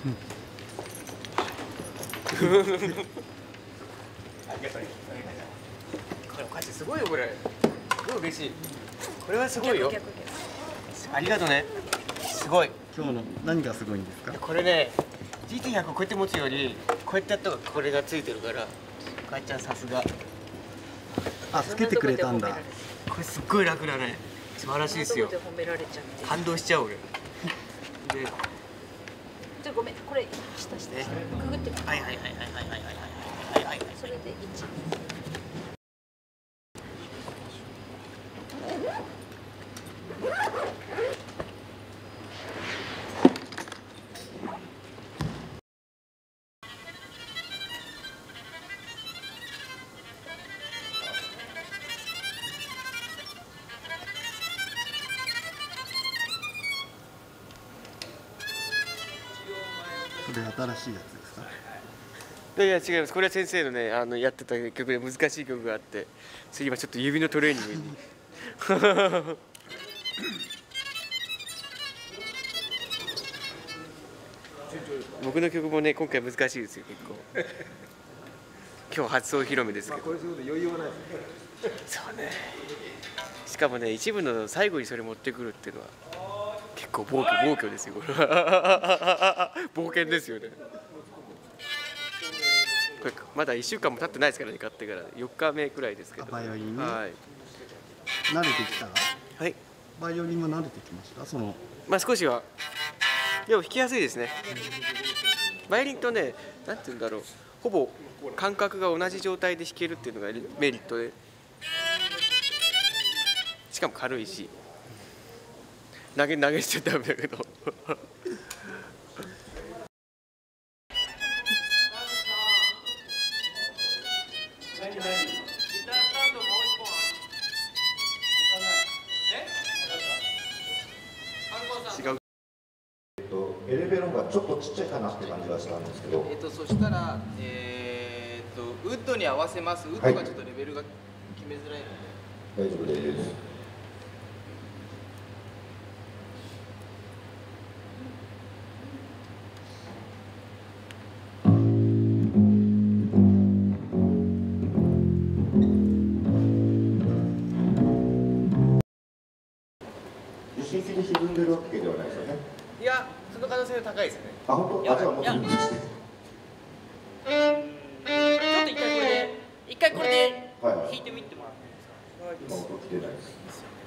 これお菓子すごいよこれ。すごい嬉しい。これはすごいよ。ありがとうね。すごい。 今日の何がすごいんですか？ これね、GT100 をこうやって持つよりこうやってやった方がこれがついてるから、かっちゃんさすが。 あ、つけてくれたんだ。 これすっごい楽だね。素晴らしいですよ。感動しちゃう俺。で、 じゃごめん、これ下くぐって。 はいはいはいはいはいはいはいはい。 それで1。 これ新しいやつですか？ いやいや違います。これは先生のねやってた曲で難しい曲があって、それ今ちょっと指のトレーニングに。僕の曲もね今回難しいですよ結構。今日初奏披露目ですけど。これすると余裕はないですね。そうね。しかもね一部の最後にそれ持ってくるっていうのは結構暴挙ですよこれは。冒険ですよね。これまだ1週間も経ってないですからね、買ってから4日目くらいですけど。 バイオリンね。 はい。 慣れてきた？ はい。 バイオリンも慣れてきました？ まあ少しは。でも弾きやすいですね。バイオリンとね、なんて言うんだろう、ほぼ感覚が同じ状態で弾けるっていうのがメリットで、しかも軽いし、投げしちゃダメだけど。違う。 エレベロンがちょっとちっちゃいかなって感じがしたんですけど、 そしたら、ウッドに合わせます。ウッドがちょっとレベルが決めづらいので。 大丈夫です。受信機で沈んでるわけではないですよね。 いや、その可能性は高いですね。 あ、本当？あ、じゃあもうちょっと移して。 ちょっと一回これで弾いてみてもらっていいですか。 今音来てないです。